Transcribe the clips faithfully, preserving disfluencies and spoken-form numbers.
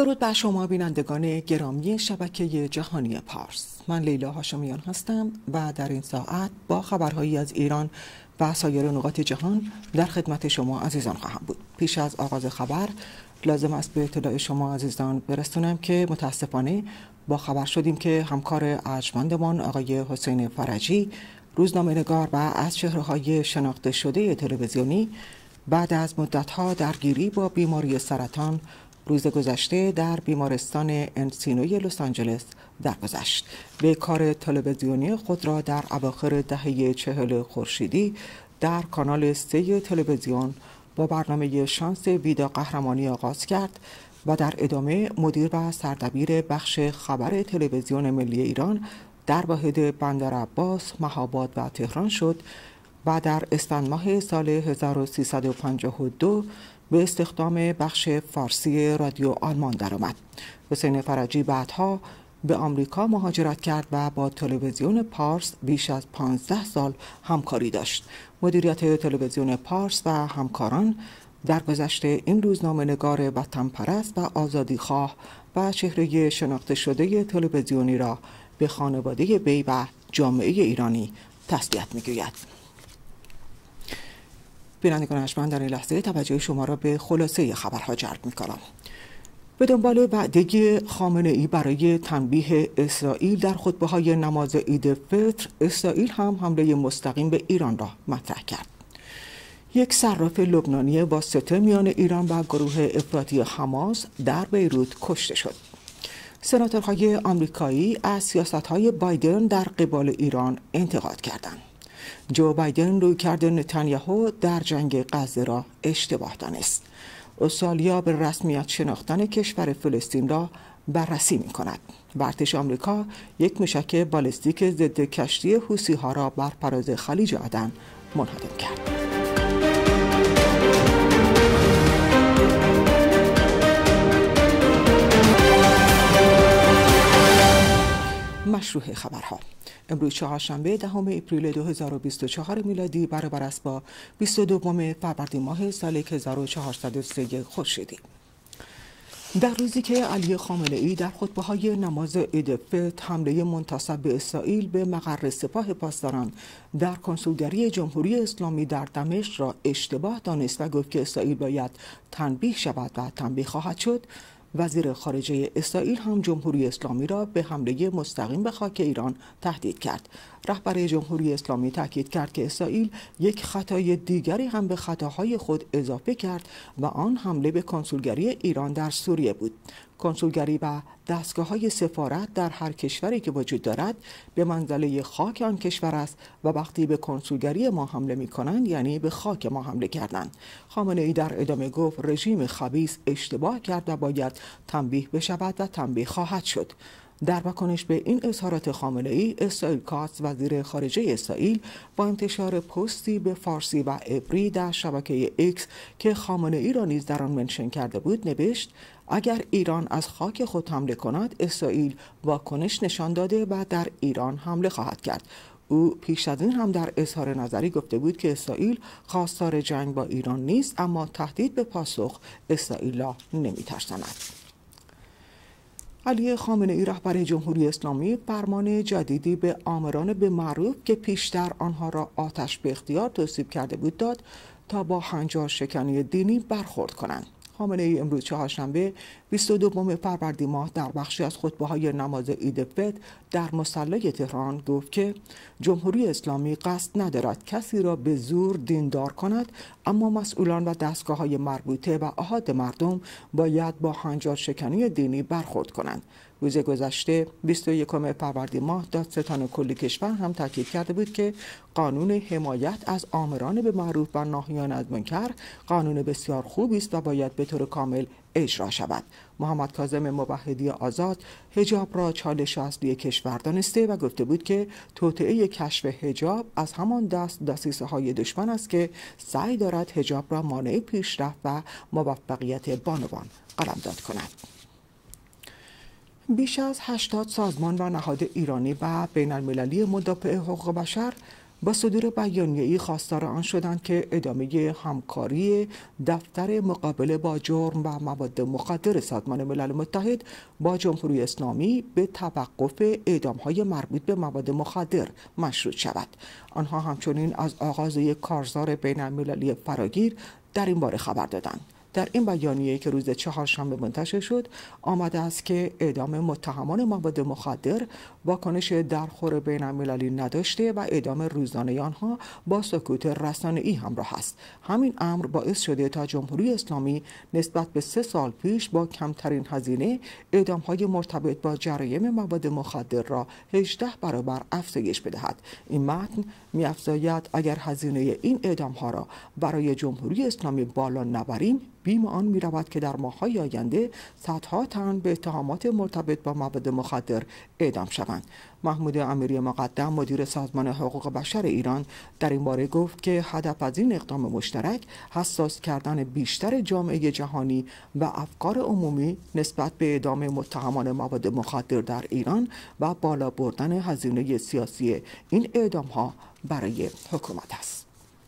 درود بر شما بینندگان گرامی شبکه جهانی پارس. من لیلا هاشمیان هستم و در این ساعت با خبرهایی از ایران و سایر نقاط جهان در خدمت شما عزیزان خواهم بود. پیش از آغاز خبر لازم است به اطلاع شما عزیزان برسونم که متاسفانه با خبر شدیم که همکار ارجمندمان آقای حسین فرجی، روزنامه‌نگار و از چهره‌های شناخته شده تلویزیونی، بعد از مدت‌ها درگیری با بیماری سرطان روز گذشته در بیمارستان انسینوی لس آنجلس درگذشت. به کار تلویزیونی خود را در اواخر دهه چهل خورشیدی در کانال سه تلویزیون با برنامه شانس ویدا قهرمانی آغاز کرد و در ادامه مدیر و سردبیر بخش خبر تلویزیون ملی ایران در واحد بندر عباس، مهاباد و تهران شد و در اسفند ماه سال هزار و سیصد و پنجاه و دو به استخدام بخش فارسی رادیو آلمان درآمد. حسین فرجی بعدها به آمریکا مهاجرت کرد و با تلویزیون پارس بیش از پانزده سال همکاری داشت. مدیریت تلویزیون پارس و همکاران در گذشته این روزنامه‌نگار وطن پرست و آزادیخواه و چهره شناخته شده تلویزیونی را به خانواده وی و جامعه ایرانی تسلیت می‌گوید. بینندگان ارجمند، در این لحظه توجه شما را به خلاصه خبرها جلب می‌کنم. به دنبال وعده خامنه‌ای برای تنبیه اسرائیل در خطبه‌های نماز عید فطر، اسرائیل هم حمله مستقیم به ایران را مطرح کرد. یک صراف لبنانی واسطه میان ایران و گروه افراطی حماس در بیروت کشته شد. سناتورهای آمریکایی از سیاست‌های بایدن در قبال ایران انتقاد کردند. جو بایدن رویکرد نتانیاهو در جنگ غزه را اشتباه دانست. استرالیا به رسمیت شناختن کشور فلسطین را بررسی می کند. و ارتش آمریکا یک موشک بالستیک ضد کشتی حوثی‌ها را بر فراز خلیج عدن منهدم کرد. مشروع خبرها. امروز چهارشنبه دهم اپریل دو هزار و بیست و چهار میلادی برابر است با بیست و دوم فروردین ماه سال هزار و چهارصد و سه خورشیدی. در روزی که علی خامنه‌ای در خطبه‌های نماز عید فطر حمله منتصب به اسرائیل به مقر سپاه پاسداران در کنسولگری جمهوری اسلامی در دمشق را اشتباه دانست و گفت که اسرائیل باید تنبیه شود و تنبیه خواهد شد، وزیر خارجه اسرائیل هم جمهوری اسلامی را به حمله مستقیم به خاک ایران تهدید کرد. رهبر جمهوری اسلامی تاکید کرد که اسرائیل یک خطای دیگری هم به خطاهای خود اضافه کرد و آن حمله به کنسولگری ایران در سوریه بود. کنسولگری و دستگاه‌های سفارت در هر کشوری که وجود دارد به منزله خاک آن کشور است و وقتی به کنسولگری ما حمله می‌کنند یعنی به خاک ما حمله کردند. خامنه‌ای در ادامه گفت رژیم خبیث اشتباه کرد و باید تنبیه بشود و تنبیه خواهد شد. در واکنش به این اظهارات خامنه‌ای، اسرائیل کاتس وزیر خارجه اسرائیل با انتشار پستی به فارسی و عبری در شبکه ایکس که خامنه‌ای را نیز در آن منشن کرده بود نوشت: اگر ایران از خاک خود حمله کند، اسرائیل واکنش نشان داده و در ایران حمله خواهد کرد. او پیش از این هم در اظهار نظری گفته بود که اسرائیل خواستار جنگ با ایران نیست، اما تهدید به پاسخ اسرائیل را نمی‌ترساند. علی خامنه‌ای رهبر جمهوری اسلامی فرمان جدیدی به آمران به معروف که پیشتر آنها را آتش به اختیار توصیف کرده بود داد تا با هنجار شکنی دینی برخورد کنند. خامنه‌ای امروز چهارشنبه بیست و دوم فروردین ماه در بخشی از خطبه‌های نماز عید فطر در مصلی تهران گفت که جمهوری اسلامی قصد ندارد کسی را به زور دیندار کند، اما مسئولان و دستگاه‌های مربوطه و احاد مردم باید با هنجار شکنی دینی برخورد کنند. روز گذشته بیست و یکم فروردین ماه دادستان کل کشور هم تاکید کرده بود که قانون حمایت از آمران به معروف و ناهیان از منکر قانون بسیار خوبی است و باید به طور کامل اجرا شود. محمد کاظم موحدی آزاد حجاب را چالش اصلی کشور دانسته و گفته بود که توطئه کشف حجاب از همان دست دسیسه‌های دشمن است که سعی دارد حجاب را مانع پیشرفت و موفقیت بانوان قلمداد کند. بیش از هشتاد سازمان و نهاد ایرانی و بین المللی مدافع حقوق بشر با صدور بیانیه‌ای خواستار آن شدند که ادامه همکاری دفتر مقابله با جرم و مواد مخدر سازمان ملل متحد با جمهوری اسلامی به توقف اعدام‌های مربوط به مواد مخدر مشروط شود. آنها همچنین از آغاز یک کارزار بین‌المللی فراگیر در این باره خبر دادند. در این بیانیه که روز چهارشنبه منتشر شد آمده است که اعدام متهمان مواد مخدر واکنش درخور بین‌المللی نداشته و اعدام روزانه آنها با سکوت رسانه‌ای همراه است. همین امر باعث شده تا جمهوری اسلامی نسبت به سه سال پیش با کمترین هزینه اعدام‌های مرتبط با جرایم مواد مخدر را هجده برابر افزایش بدهد. این متن می‌افزاید اگر هزینه این اعدام‌ها را برای جمهوری اسلامی بالا نبریم، بیم آن می رود که در ماه‌های آینده صدها تن به اتهامات مرتبط با مواد مخدر اعدام شوند. محمود امیری مقدم مدیر سازمان حقوق بشر ایران در این باره گفت که هدف از این اقدام مشترک حساس کردن بیشتر جامعه جهانی و افکار عمومی نسبت به اعدام متهمان مواد مخدر در ایران و بالا بردن هزینه سیاسی این اعدام‌ها برای حکومت است.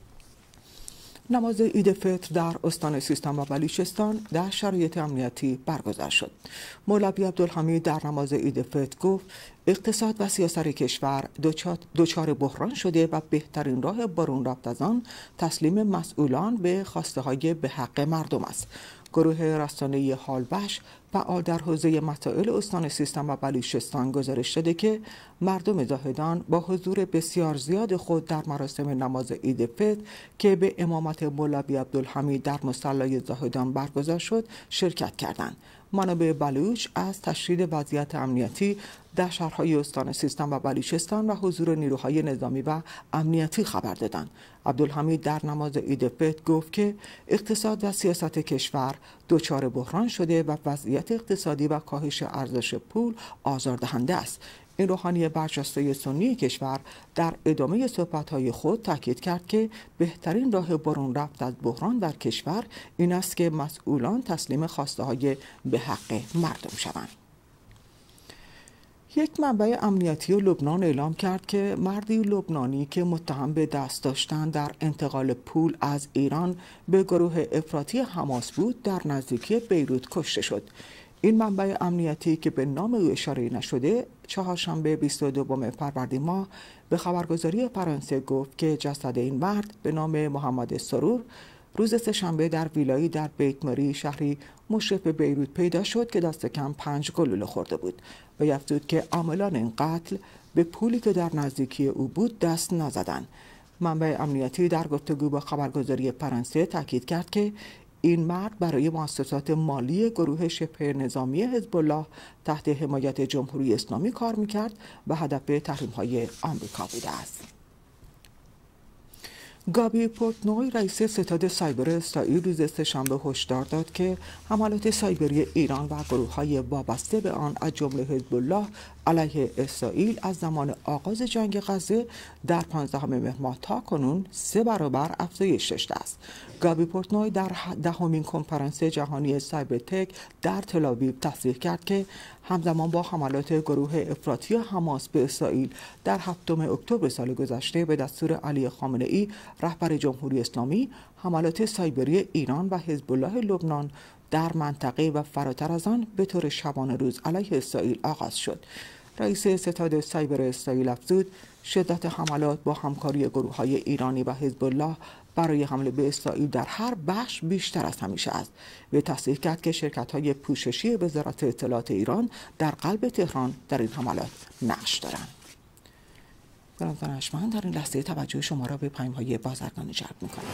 نماز عید فطر در استان سیستان و بلوچستان در شرایط امنیتی برگزار شد. مولوی عبدالحمید در نماز عید فطر گفت اقتصاد و سیاست کشور دچار بحران شده و بهترین راه برون رفت از آن تسلیم مسئولان به خواسته های به حق مردم است. گروه رسانه‌ای حالبش فعال در حوزه مسائل استان سیستان و بلوچستان گزارش داده که مردم زاهدان با حضور بسیار زیاد خود در مراسم نماز عید فطر که به امامت مولوی عبدالحمید در مصلی زاهدان برگزار شد شرکت کردند. منابع بلوچ از تشدید وضعیت امنیتی در شهرهای استان سیستان و بلوچستان و حضور نیروهای نظامی و امنیتی خبر دادند. عبدالحمید در نماز عید فطر گفت که اقتصاد و سیاست کشور دچار بحران شده و وضعیت اقتصادی و کاهش ارزش پول آزاردهنده است. این روحانی برجسته سنی کشور در ادامه صحبت‌های خود تاکید کرد که بهترین راه برون رفت از بحران در کشور این است که مسئولان تسلیم خواسته‌های به حق مردم شوند. یک منبع امنیتی لبنان اعلام کرد که مردی لبنانی که متهم به دست داشتن در انتقال پول از ایران به گروه افراطی حماس بود در نزدیکی بیروت کشته شد. این منبع امنیتی که به نام او اشاره نشده چهارشنبه بیست و دوم فروردین ماه به خبرگزاری فرانسه گفت که جسد این مرد به نام محمد سرور روز سه‌شنبه در ویلایی در بیت مری شهری مشرف به بیروت پیدا شد که دست کم پنج گلوله خورده بود و افزود که عاملان این قتل به پولی که در نزدیکی او بود دست نزدند. منبع امنیتی در گفتگو با خبرگزاری فرانسه تاکید کرد که این مرد برای مؤسسات مالی گروه شبه نظامی حزب الله تحت حمایت جمهوری اسلامی کار میکرد و هدف تحریم‌های آمریکا بوده است. گابی پورتنوی رئیس ستاد سایبر اسرائیل روز سه‌شنبه هشدار داد که حملات سایبری ایران و گروه‌های وابسته به آن از جمله حزب الله علیه اسرائیل از زمان آغاز جنگ غزه در پانزدهم مهر ماه تا کنون سه برابر افزایش داشته است. گابی پورتنوی در دهمین کنفرانس جهانی سایبر تک در تل‌آویو تصریح کرد که همزمان با حملات گروه افراطی حماس به اسرائیل در هفتم اکتبر سال گذشته به دستور علی خامنه‌ای رهبر جمهوری اسلامی، حملات سایبری ایران و حزب الله لبنان در منطقه و فراتر از آن به طور شبانه روز علیه اسرائیل آغاز شد. رئیس ستاد سایبر اسرائیل افزود شدت حملات با همکاری گروه‌های ایرانی و حزب الله برای حمله به اسرائیل در هر بخش بیشتر از همیشه است. و تصریح کرد که شرکت‌های پوششی وزارت اطلاعات ایران در قلب تهران در این حملات نقش دارند. برام دانشمند در این لحظه توجه شما را به پیام‌های بازرگانی جلب می‌کنم.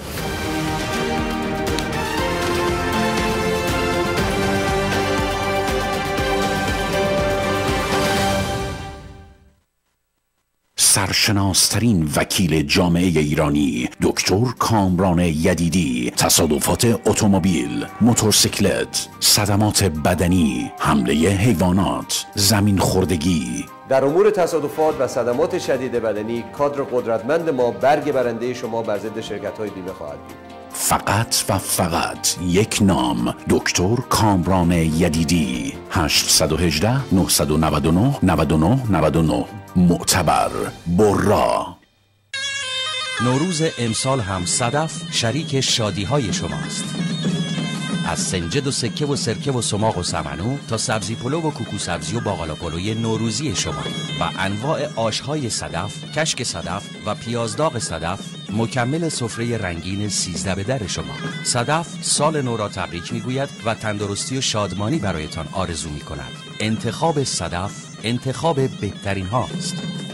سرشناسترین وکیل جامعه ایرانی دکتر کامران یدیدی، تصادفات اتومبیل، موتورسیکلت، صدمات بدنی، حمله حیوانات، زمین خوردگی. در امور تصادفات و صدمات شدید بدنی کادر قدرتمند ما برگ برنده شما بر ضد شرکت‌های بیمه خواهد بود. فقط و فقط یک نام، دکتر کامران یدیدی. هشت یک هشت نه نه نه نه نه نه معتبر برا. نوروز امسال هم صدف شریک شادی های شماست. از سنجد و سکه و سرکه و سماق و سمنو تا سبزی پلو و کوکو سبزی و باقالا پلوی نوروزی شما و انواع آشهای صدف، کشک صدف و پیازداغ صدف مکمل سفره رنگین سیزده به در شما. صدف سال نو را تبریک میگوید و تندرستی و شادمانی برایتان آرزو می کند. انتخاب صدف انتخاب بهترین هاست.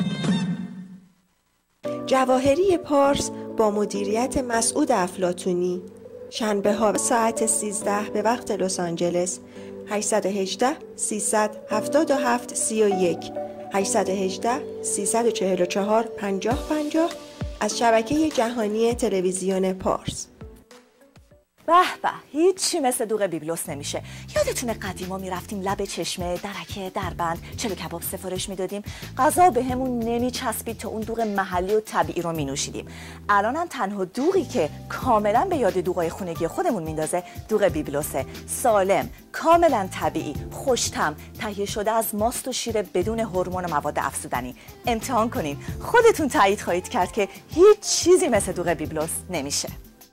جواهری پارس با مدیریت مسعود افلاطونی، شنبه ها ساعت سیزده به وقت لس آنجلس. هشت یک هشت سیصد و هفتاد و هفت سی و یک هشت یک هشت سیصد و چهل و چهار پنجاه پنجاه از شبکه جهانی تلویزیون پارس. به به، هیچی مثل دوغ بیبلوس نمیشه. یادتونه قدیما میرفتیم لب چشمه، درکه، دربند، چلو کباب سفارش میدادیم، غذا بهمون نمیچسبید تا اون دوغ محلی و طبیعی رو مینوشیدیم. الانم تنها دوغی که کاملا به یاد دوغای خونگی خودمون میندازه دوغ بیبلوسه. سالم، کاملا طبیعی، خوش‌طعم، تهیه شده از ماست و شیر بدون هورمون و مواد افزودنی. امتحان کنین، خودتون تایید خواهید کرد که هیچ چیزی مثل دوغ بیبلوس نمیشه.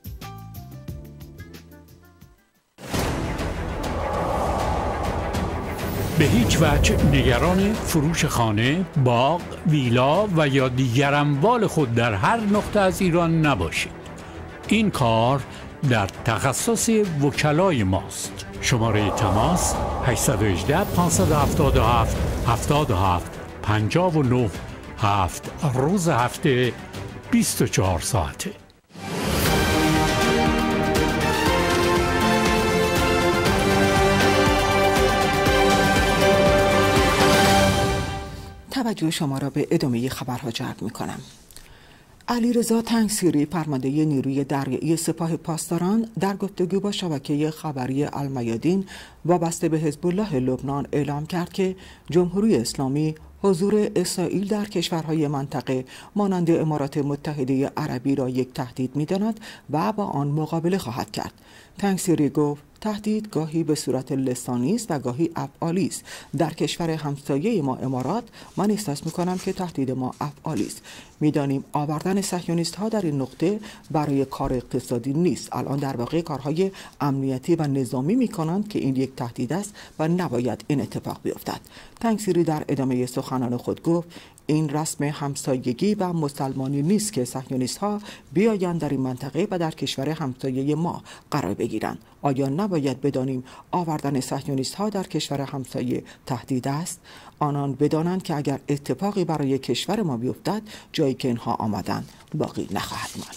به هیچ وجه نگران فروش خانه، باغ، ویلا و یا دیگر اموال خود در هر نقطه از ایران نباشید. این کار در تخصص وکلای ماست. شماره تماس هشت یک هشت پانصد و هفتاد و هفت هفتاد و هفت پنجاه و نه هفت روز هفته بیست و چهار ساعته. توجه شما را به ادامه خبرها جلب می کنم. علیرضا تنگسیری، فرمانده نیروی دریایی سپاه پاسداران، در گفتگو با شبکه خبری المیادین وابسته به حزب الله لبنان اعلام کرد که جمهوری اسلامی حضور اسرائیل در کشورهای منطقه مانند امارات متحده عربی را یک تهدید می‌داند و با آن مقابله خواهد کرد. تنگسیری گفت تهدید گاهی به صورت لسانی است و گاهی افعالی است. در کشور همسایه ما امارات من احساس می‌کنم که تهدید ما افعالی است. می‌دانیم آوردن صهیونیست‌ها در این نقطه برای کار اقتصادی نیست. الان در واقع کارهای امنیتی و نظامی می‌کنند که این یک تهدید است و نباید این اتفاق بیفتد. تنگسیری در ادامه سخنان خود گفت این رسم همسایگی و مسلمانی نیست که صهیونیست‌ها بیایند در این منطقه و در کشور همسایه ما قرار بگیرند. آیا نباید بدانیم آوردن صهیونیست‌ها در کشور همسایه تهدید است؟ آنان بدانند که اگر اتفاقی برای کشور ما بیفتد جایی که اینها آمدند باقی نخواهد ماند.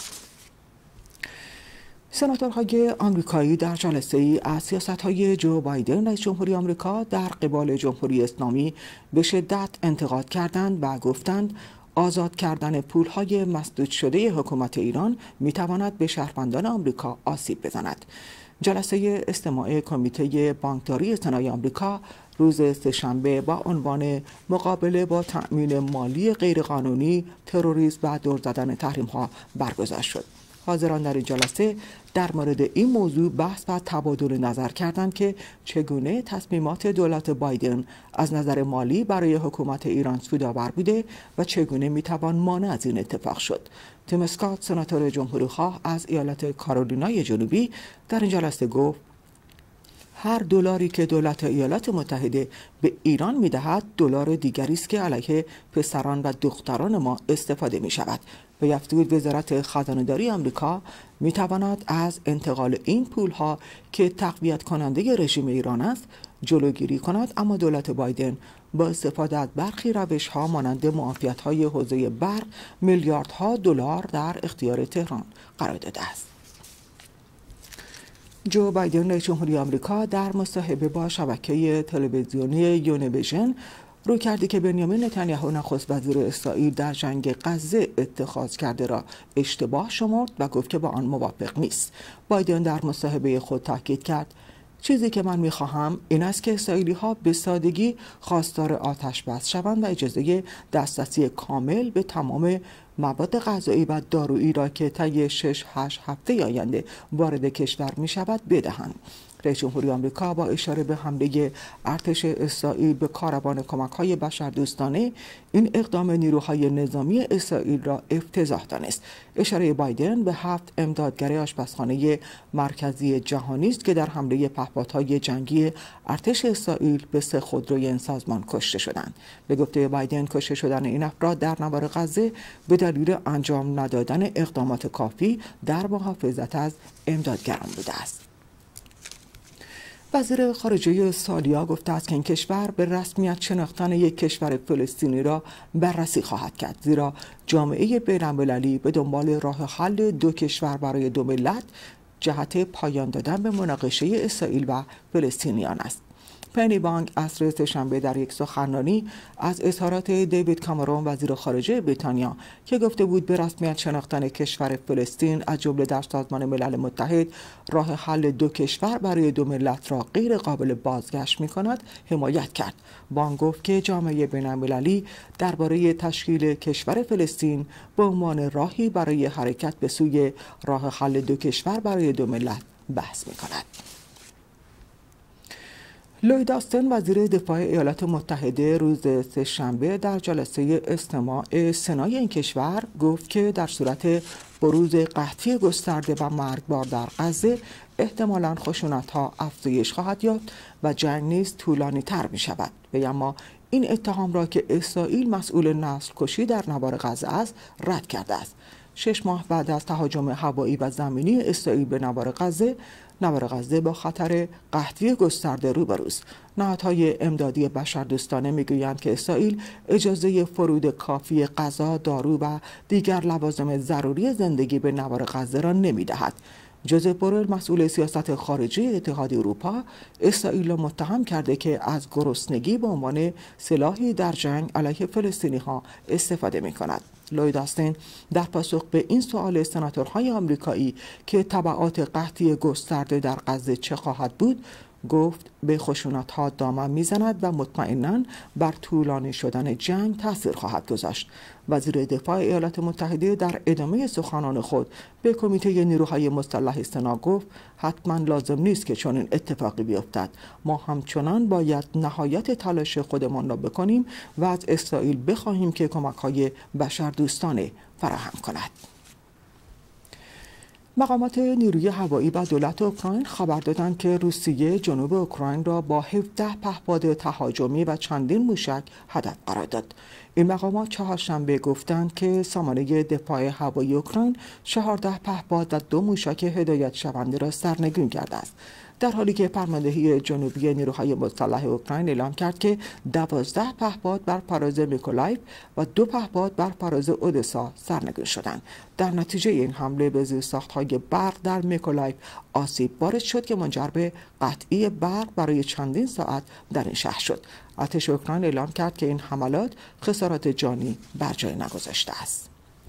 سناتورهای آمریکایی در جلسه ای از سیاست‌های جو بایدن رئیس جمهوری آمریکا در قبال جمهوری اسلامی به شدت انتقاد کردند و گفتند آزاد کردن پول‌های مسدود شده حکومت ایران می‌تواند به شهروندان آمریکا آسیب بزند. جلسه استماع کمیته بانکداری سنای آمریکا روز سه‌شنبه با عنوان مقابله با تأمین مالی غیرقانونی، تروریسم و دور زدن تحریم‌ها برگزار شد. حاضران در این جلسه در مورد این موضوع بحث و تبادل نظر کردند که چگونه تصمیمات دولت بایدن از نظر مالی برای حکومت ایران سودآور بوده و چگونه میتوان مانع از این اتفاق شد. تیم اسکات، سناتور جمهوری‌خواه از ایالت کارولینای جنوبی، در این جلسه گفت هر دلاری که دولت ایالات متحده به ایران می‌دهد دلار دیگری است که علیه پسران و دختران ما استفاده می‌شود. به افزود وزارت خزانه‌داری آمریکا می‌تواند از انتقال این پول‌ها که تقویت کننده رژیم ایران است جلوگیری کند، اما دولت بایدن با استفاده از برخی روش‌ها مانند معافیت‌های حوزه برق میلیاردها دلار در اختیار تهران قرار داده است. جو بایدن رئیس جمهوری آمریکا در مصاحبه با شبکه تلویزیونی یونیویژن روی کردی که بنیامین نتانیاهو نخست وزیر اسرائیل در جنگ غزه اتخاذ کرده را اشتباه شمرد و گفت که با آن موافق نیست. بایدن در مصاحبه خود تاکید کرد چیزی که من می‌خواهم این است که اسرائیلی‌ها به سادگی خواستار آتش بس شوند و اجازه دسترسی کامل به تمام مواد غذایی و دارویی را که طی شش هشت هفته آینده وارد کشور می‌شود بدهند. رئیس جمهوری آمریکا با اشاره به حمله ارتش اسرائیل به کاروان کمک‌های بشردوستانه این اقدام نیروهای نظامی اسرائیل را افتضاح دانست. اشاره بایدن به هفت امدادگر آشپزخانه مرکزی جهانی است که در حمله پهپادهای جنگی ارتش اسرائیل به سه خودروی این سازمان کشته شدند. به گفته بایدن کشته شدن این افراد در نوار غزه به دلیل انجام ندادن اقدامات کافی در محافظت از امدادگران بوده است. وزیر خارجه استرالیا گفته است که این کشور به رسمیت شناختن یک کشور فلسطینی را بررسی خواهد کرد، زیرا جامعه بین‌المللی به دنبال راه حل دو کشور برای دو ملت جهت پایان دادن به مناقشه اسرائیل و فلسطینیان است. پنی بانگ عصر سه‌شنبه در یک سخنرانی از اظهارات دیوید کامرون وزیر خارجه بریتانیا که گفته بود به رسمیت شناختن کشور فلسطین از جمله در سازمان ملل متحد راه حل دو کشور برای دو ملت را غیر قابل بازگشت می‌کند حمایت کرد. بانگ گفت که جامعه بین‌المللی درباره تشکیل کشور فلسطین به عنوان راهی برای حرکت به سوی راه حل دو کشور برای دو ملت بحث می‌کند. لوید آستن وزیر دفاع ایالات متحده روز سه‌شنبه در جلسه استماع سنای این کشور گفت که در صورت بروز قحطی گسترده و مرگبار در غزه احتمالاً خشونت‌ها افزایش خواهد یافت و جنگ نیز طولانی تر می شود. و اما این اتهام را که اسرائیل مسئول نسل کشی در نوار غزه است رد کرده است. شش ماه بعد از تهاجم هوایی و زمینی اسرائیل به نوار غزه، نوار غزه با خطر قحطی گسترده روبروست. نهادهای امدادی بشردوستانه میگویند که اسرائیل اجازه فرود کافی غذا، دارو و دیگر لوازم ضروری زندگی به نوار غزه را نمیدهد. جوزف بورل مسئول سیاست خارجی اتحادیه اروپا اسرائیل را متهم کرده که از گرسنگی به عنوان سلاحی در جنگ علیه فلسطینی‌ها استفاده می‌کند. لوید آستین در پاسخ به این سوال سناتورهای آمریکایی که تبعات قحطی گسترده در غزه چه خواهد بود گفت به خشونت‌ها دامن می‌زند و مطمئناً بر طولانی شدن جنگ تأثیر خواهد گذاشت. وزیر دفاع ایالات متحده در ادامه سخنان خود به کمیته نیروهای مسلح سنا گفت حتما لازم نیست که چنین اتفاقی بیفتد. ما همچنان باید نهایت تلاش خودمان را بکنیم و از اسرائیل بخواهیم که کمک‌های بشردوستانه فراهم کند. مقامات نیروی هوایی و دولت اوکراین خبر دادند که روسیه جنوب اوکراین را با هفده پهپاد تهاجمی و چندین موشک هدف قرار داد. این مقامات چهارشنبه گفتند که سامانه دفاع هوایی اوکراین چهارده پهپاد و دو موشک هدایت شونده را سرنگون کرده است، در حالی که فرماندهی جنوبی نیروهای مسلح اوکراین اعلام کرد که دوازده پهپاد بر پرواز میکولایف و دو پهپاد بر پرواز اودسا سرنگون شدند. در نتیجه این حمله به زیرساخت‌های برق در میکولایف آسیب وارد شد که منجر به قطعی برق برای چندین ساعت در این شهر شد. ارتش اوکراین اعلام کرد که این حملات خسارات جانی بر جای نگذاشته است.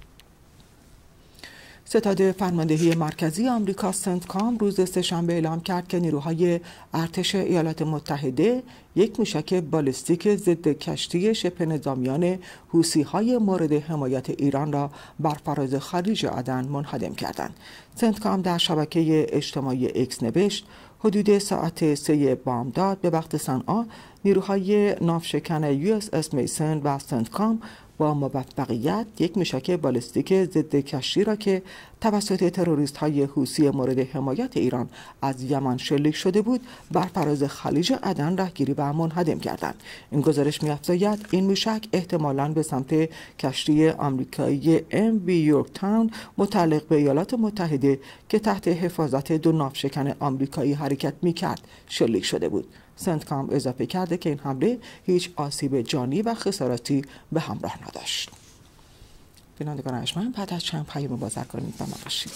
ستاد فرماندهی مرکزی آمریکا سنتکام روز سه‌شنبه اعلام کرد که نیروهای ارتش ایالات متحده یک موشک بالستیک ضد کشتی شبه نظامیان حوثی‌های مورد حمایت ایران را بر فراز خلیج عدن منهدم کردند. سنتکام در شبکه اجتماعی اکس نوشت حدود ساعت سه بامداد به وقت صنعا نیروهای ناوشکن یو اس اس میسن و سنتکام با موفقیت یک موشک بالستیک ضد کشتی را که توسط تروریست های حوثی مورد حمایت ایران از یمن شلیک شده بود بر فراز خلیج عدن رهگیری و منهدم کردند. این گزارش می‌افزاید این موشک احتمالاً به سمت کشتی آمریکایی ام وی یورکتاون متعلق به ایالات متحده که تحت حفاظت دو ناوشکن آمریکایی حرکت می‌کرد شلیک شده بود. سنتکام اضافه کرده که این حمله هیچ آسیب جانی و خساراتی به همراه نداشت. بینندگان ارجمند، بعد از چند پیام بازرگانی با ما باشید.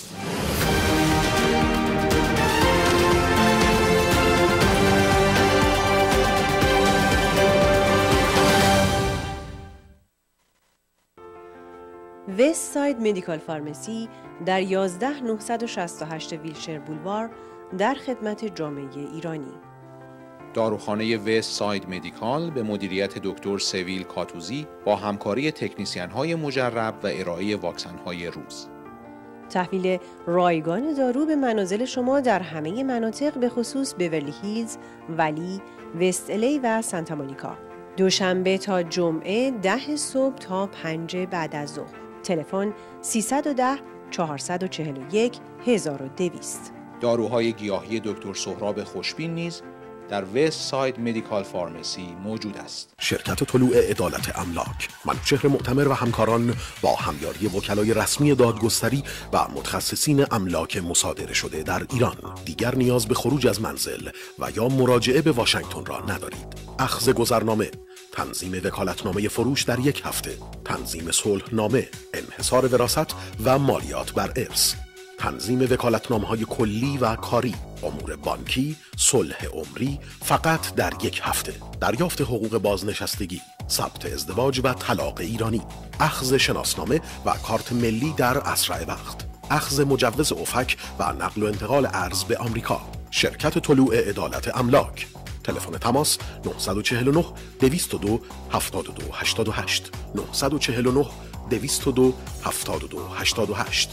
وست ساید مدیکال فارمسی در یازده هزار و نهصد و شصت و هشت ویلشر بولوار در خدمت جامعه ایرانی. داروخانه وست ساید مدیکال به مدیریت دکتر سویل کاتوزی با همکاری تکنیسیان‌های مجرب و ارائه واکسن‌های روز. تحویل رایگان دارو به منازل شما در همه مناطق به خصوص بیورلی هیلز، ولی، وست الی و سانتا مونیکا. دوشنبه تا جمعه ده صبح تا پنج بعد از ظهر. تلفن سیصد و ده چهارصد و چهل و یک هزار و دویست. داروهای گیاهی دکتر سهراب خوشبین نیز در وست ساید مدیکال فارمسی موجود است. شرکت طلوع عدالت املاک، منوچهر معتمر و همکاران با همیاری وکلای رسمی دادگستری و متخصصین املاک مصادره شده در ایران دیگر نیاز به خروج از منزل و یا مراجعه به واشنگتن را ندارید. اخذ گذرنامه، تنظیم وکالتنامه فروش در یک هفته، تنظیم صلحنامه، انحصار وراثت و مالیات بر ارث، تنظیم وکالتنامه‌های کلی و کاری، امور بانکی، صلح عمری فقط در یک هفته، دریافت حقوق بازنشستگی، ثبت ازدواج و طلاق ایرانی، اخذ شناسنامه و کارت ملی در اسرع وقت، اخذ مجوز افک و نقل و انتقال ارز به آمریکا. شرکت طلوع عدالت املاک. تلفن تماس نه چهار نه دویست و دو هفتاد و دو هشتاد و هشت نه چهار نه دویست و دو هفتاد و دو هشتاد و هشت.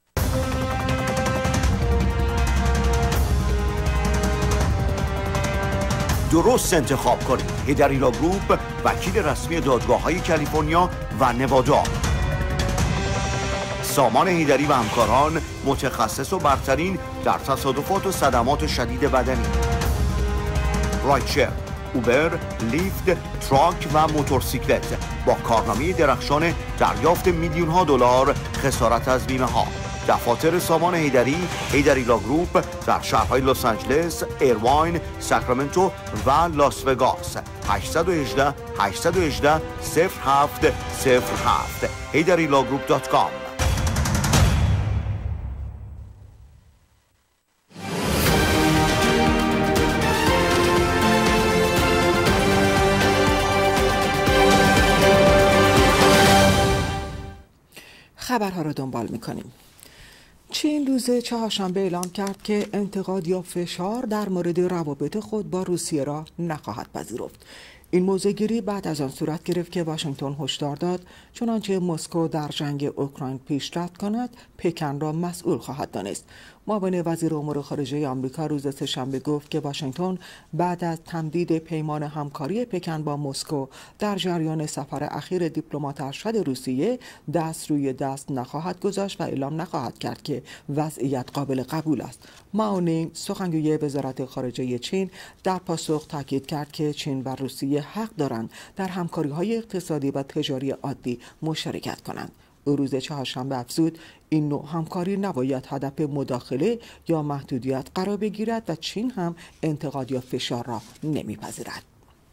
درست انتخاب کنید. هیدریلا گروپ، وکیل رسمی دادگاه‌های کالیفرنیا و نوادا. سامان هیدری و همکاران، متخصص و برترین در تصادفات و صدمات شدید بدنی. رایتشر، اوبر، لیفت، تراک و موتورسیکلت با کارنامه درخشان دریافت میلیون ها دلار خسارت از بیمه ها. دفاتر سامان هیدری، هیدریلا گروپ در شهرهای لس آنجلس، ایرواین، ساکرامنتو و لاس وگاس. هشت یک هشت هشت یک هشت صفر هفت صفر هفت هیدریلا گروپ دات کام. خبرها را دنبال می‌کنیم. چین روز چهارشنبه اعلام کرد که انتقاد یا فشار در مورد روابط خود با روسیه را نخواهد پذیرفت. این موضع‌گیری بعد از آن صورت گرفت که واشنگتن هشدار داد چنانچه مسکو در جنگ اوکراین پیشرفت کند، پکن را مسئول خواهد دانست. معاون وزیر امور خارجه آمریکا روز سه‌شنبه گفت که واشنگتن بعد از تمدید پیمان همکاری پکن با مسکو در جریان سفر اخیر دیپلمات ارشد روسیه دست روی دست نخواهد گذاشت و اعلام نخواهد کرد که وضعیت قابل قبول است. مائو نینگ، سخنگوی وزارت خارجه چین، در پاسخ تاکید کرد که چین و روسیه حق دارند در همکاری‌های اقتصادی و تجاری عادی مشارکت کنند. او روز چهارشنبه افزود این نوع همکاری نباید هدف مداخله یا محدودیت قرار بگیرد و چین هم انتقاد یا فشار را نمیپذیرد.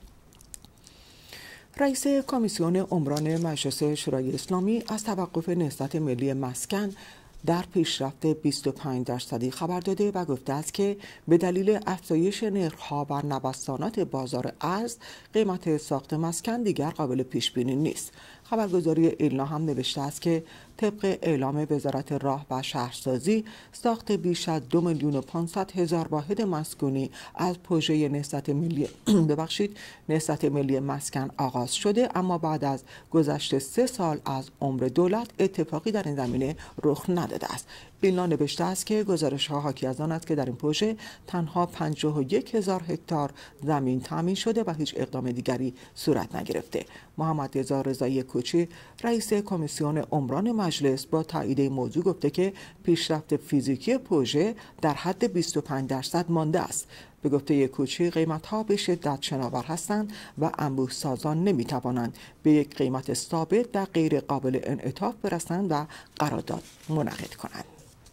رئیس کمیسیون عمران مجلس شورای اسلامی از توقف نهضت ملی مسکن در پیشرفت بیست و پنج درصدی خبر داده و گفته است که به دلیل افزایش نرخ‌ها و نوسانات بازار ارز، قیمت ساخت مسکن دیگر قابل پیش بینی نیست. خبرگزاری ایلنا هم نوشته است که طبق اعلام وزارت راه و شهرسازی، ساخت بیش از دو میلیون و پانصد هزار واحد مسکونی از پروژه نهضت ملی ببخشید نهضت ملی مسکن آغاز شده، اما بعد از گذشت سه سال از عمر دولت اتفاقی در این زمینه رخ نداده است. ایلنا نوشته است که گزارش‌ها حاکی از آن است که در این پروژه تنها پنجاه و یک هزار هکتار زمین تامین شده و هیچ اقدام دیگری صورت نگرفته. محمد رضا رضایی کوچی، رئیس کمیسیون عمران مجلس، با تایید این موضوع گفته که پیشرفت فیزیکی پروژه در حد بیست و پنج درصد مانده است. به گفته کوچی، قیمت‌ها به شدت شناور هستند و انبوه سازان نمی‌توانند به یک قیمت ثابت و غیر قابل انعطاف برسند و قرارداد منعقد کنند.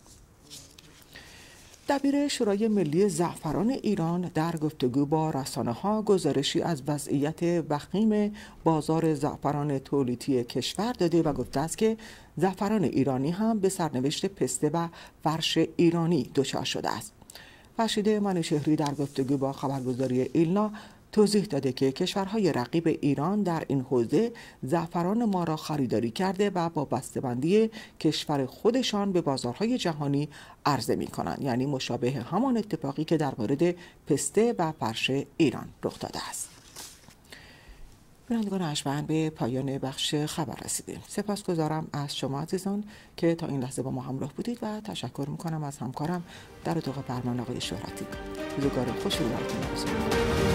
دبیر شورای ملی زعفران ایران در گفتگو با رسانه‌ها گزارشی از وضعیت وخیم بازار زعفران تولیدی کشور داده و گفته است که زعفران ایرانی هم به سرنوشت پسته و فرش ایرانی دچار شده است. فرشید منوچهری در گفتگو با خبرگزاری ایلنا توضیح داده که کشورهای رقیب ایران در این حوزه زعفران ما را خریداری کرده و با بسته‌بندی کشور خودشان به بازارهای جهانی عرضه می کنند، یعنی مشابه همان اتفاقی که در مورد پسته و فرش ایران رخ داده است. بینندگان ارجمند، به پایان بخش خبر رسیدیم. سپاسگزارم از شما عزیزان که تا این لحظه با ما همراه بودید و تشکر میکنم از همکارم در اتاق فرمان آقای شهرتی. روزگار خوشی براتون آرزو می‌کنم.